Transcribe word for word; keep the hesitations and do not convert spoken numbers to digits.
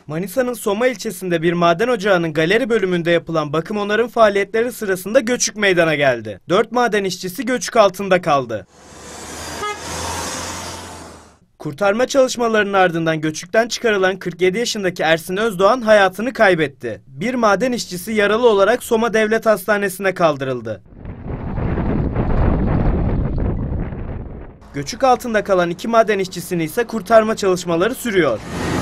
Manisa'nın Soma ilçesinde bir maden ocağının galeri bölümünde yapılan bakım onarım faaliyetleri sırasında göçük meydana geldi. Dört maden işçisi göçük altında kaldı. Kurtarma çalışmalarının ardından göçükten çıkarılan kırk yedi yaşındaki Ersin Özdoğan hayatını kaybetti. Bir maden işçisi yaralı olarak Soma Devlet Hastanesi'ne kaldırıldı. Göçük altında kalan iki maden işçisini ise kurtarma çalışmaları sürüyor.